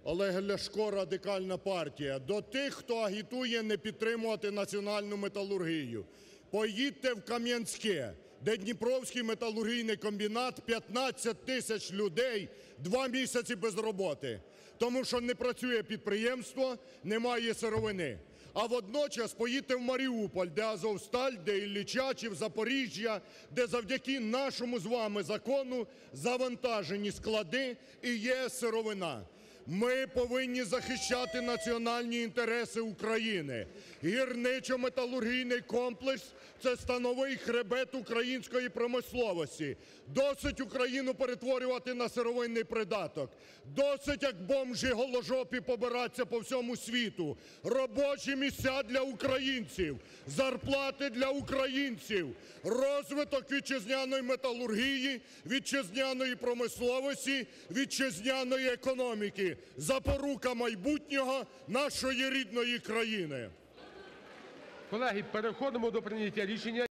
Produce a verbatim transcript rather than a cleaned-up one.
Олег Ляшко, Радикальна партія. До тих, хто агітує не підтримувати національну металургію. Поїдьте в Кам'янське, де Дніпровський металургійний комбінат, п'ятнадцять тисяч людей два місяці без роботи. Тому що не працює підприємство, немає сировини. А водночас поїдьте в Маріуполь, де Азовсталь, де Іллічачів, Запоріжжя, де завдяки нашому з вами закону завантажені склади і є сировина. Ми повинні захищати національні інтереси України. Гірничо-металургійний комплекс – це становий хребет української промисловості. Досить Україну перетворювати на сировинний придаток. Досить, як бомжі голожопі, побиратися по всьому світу. Робочі місця для українців, зарплати для українців, розвиток вітчизняної металургії, вітчизняної промисловості, вітчизняної економіки. Запорука майбутнього нашої рідної країни. Колеги, переходимо до прийняття рішення.